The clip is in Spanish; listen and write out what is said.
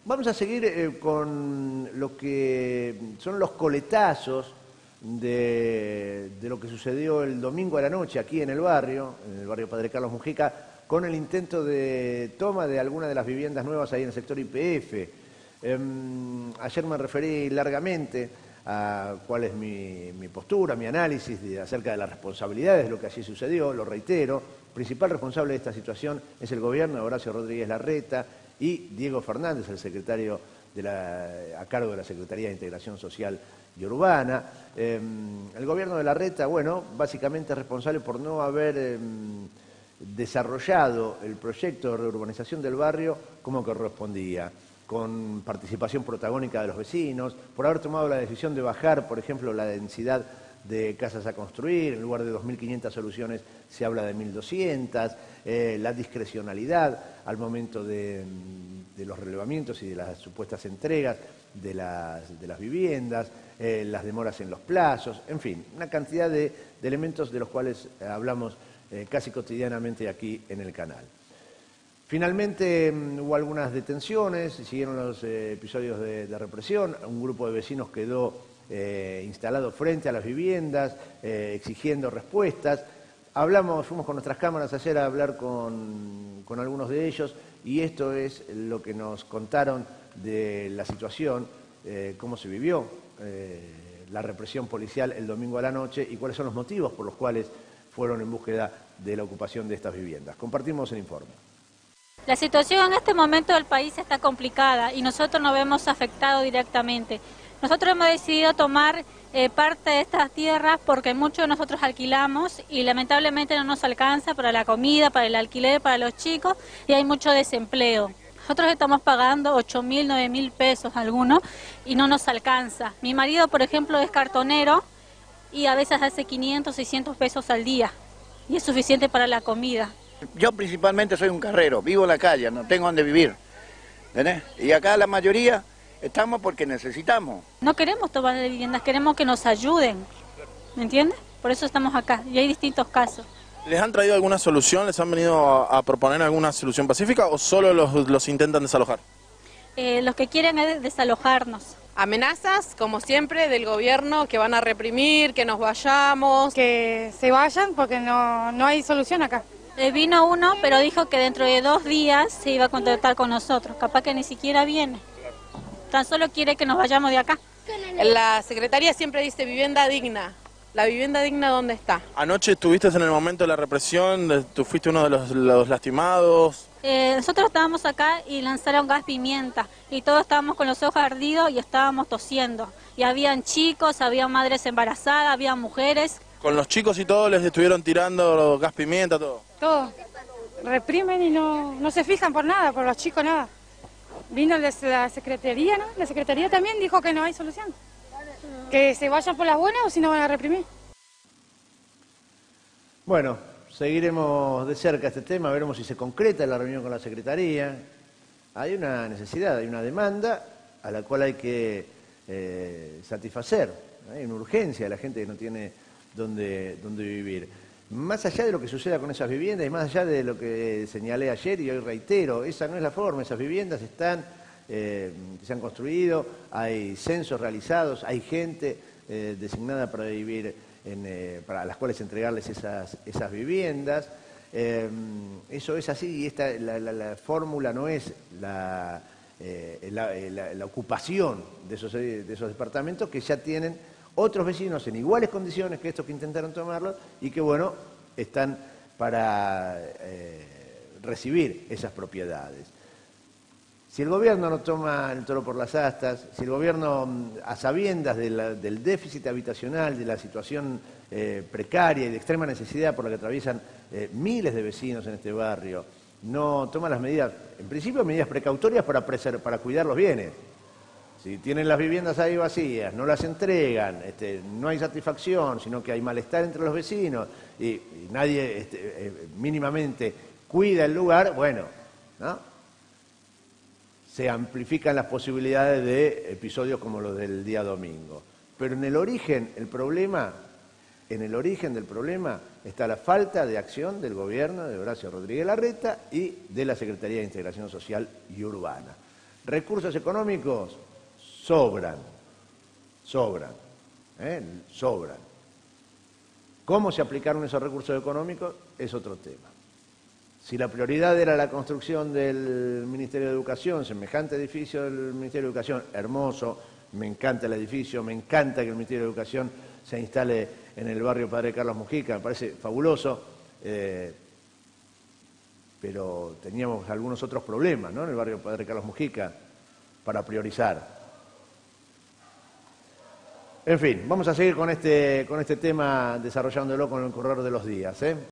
Vamos a seguir con lo que son los coletazos de lo que sucedió el domingo a la noche aquí en el barrio Padre Carlos Mujica, con el intento de toma de algunas de las viviendas nuevas ahí en el sector YPF. Ayer me referí largamente a cuál es mi postura, mi análisis acerca de las responsabilidades de lo que allí sucedió. Lo reitero, el principal responsable de esta situación es el gobierno de Horacio Rodríguez Larreta y Diego Fernández, el secretario a cargo de la Secretaría de Integración Social y Urbana. El gobierno de Larreta, bueno, básicamente es responsable por no haber desarrollado el proyecto de reurbanización del barrio como correspondía, con participación protagónica de los vecinos, por haber tomado la decisión de bajar, por ejemplo, la densidad de casas a construir. En lugar de 2.500 soluciones se habla de 1.200, la discrecionalidad al momento de los relevamientos y de las supuestas entregas de las viviendas, las demoras en los plazos, en fin, una cantidad de elementos de los cuales hablamos casi cotidianamente aquí en el canal. Finalmente hubo algunas detenciones, siguieron los episodios de represión, un grupo de vecinos quedó instalado frente a las viviendas, exigiendo respuestas. Fuimos con nuestras cámaras ayer a hablar con algunos de ellos y esto es lo que nos contaron de la situación, cómo se vivió la represión policial el domingo a la noche y cuáles son los motivos por los cuales fueron en búsqueda de la ocupación de estas viviendas. Compartimos el informe. La situación en este momento del país está complicada y nosotros nos vemos afectados directamente. Nosotros hemos decidido tomar parte de estas tierras porque muchos de nosotros alquilamos y lamentablemente no nos alcanza para la comida, para el alquiler, para los chicos y hay mucho desempleo. Nosotros estamos pagando 8.000, 9.000 pesos algunos y no nos alcanza. Mi marido, por ejemplo, es cartonero y a veces hace 500, 600 pesos al día y es suficiente para la comida. Yo principalmente soy un carrero, vivo en la calle, no tengo donde vivir, ¿entendés? Y acá la mayoría estamos porque necesitamos. No queremos tomar viviendas, queremos que nos ayuden, ¿me entiendes? Por eso estamos acá y hay distintos casos. ¿Les han traído alguna solución? ¿Les han venido a proponer alguna solución pacífica o solo los intentan desalojar? Los que quieren es desalojarnos. Amenazas, como siempre, del gobierno que van a reprimir, que nos vayamos. Que se vayan porque no hay solución acá. Vino uno, pero dijo que dentro de 2 días se iba a contactar con nosotros. Capaz que ni siquiera viene. Tan solo quiere que nos vayamos de acá. La Secretaría siempre dice vivienda digna. ¿La vivienda digna dónde está? Anoche estuviste en el momento de la represión, tú fuiste uno de los lastimados. Nosotros estábamos acá y lanzaron gas pimienta y todos estábamos con los ojos ardidos y estábamos tosiendo. Y habían chicos, había madres embarazadas, había mujeres. ¿Con los chicos y todos les estuvieron tirando gas pimienta, todo? Todo. Reprimen y no se fijan por nada, por los chicos nada. Vino la Secretaría, ¿no? La Secretaría también dijo que no hay solución. Que se vayan por las buenas o si no van a reprimir. Bueno, seguiremos de cerca este tema, veremos si se concreta la reunión con la Secretaría. Hay una necesidad, hay una demanda a la cual hay que satisfacer. Hay una urgencia de la gente que no tiene dónde vivir. Más allá de lo que suceda con esas viviendas y más allá de lo que señalé ayer y hoy reitero, esa no es la forma. Esas viviendas están, que se han construido, hay censos realizados, hay gente designada para vivir, para las cuales entregarles esas viviendas. Eso es así y la fórmula no es la ocupación de esos departamentos que ya tienen otros vecinos en iguales condiciones que estos que intentaron tomarlos y que, bueno, están para recibir esas propiedades. Si el gobierno no toma el toro por las astas, si el gobierno, a sabiendas del déficit habitacional, de la situación precaria y de extrema necesidad por la que atraviesan miles de vecinos en este barrio, no toma las medidas, en principio medidas precautorias para cuidar los bienes. Si tienen las viviendas ahí vacías, no las entregan, no hay satisfacción, sino que hay malestar entre los vecinos y nadie mínimamente cuida el lugar, bueno, ¿no? Se amplifican las posibilidades de episodios como los del día domingo. Pero en el origen del problema está la falta de acción del gobierno de Horacio Rodríguez Larreta y de la Secretaría de Integración Social y Urbana. Recursos económicos sobran. ¿Cómo se aplicaron esos recursos económicos? Es otro tema. Si la prioridad era la construcción del Ministerio de Educación, semejante edificio del Ministerio de Educación, hermoso, me encanta el edificio, me encanta que el Ministerio de Educación se instale en el barrio Padre Carlos Mujica, me parece fabuloso, pero teníamos algunos otros problemas, ¿no?, en el barrio Padre Carlos Mujica para priorizar. En fin, vamos a seguir con este tema, desarrollándolo con el correr de los días, ¿eh?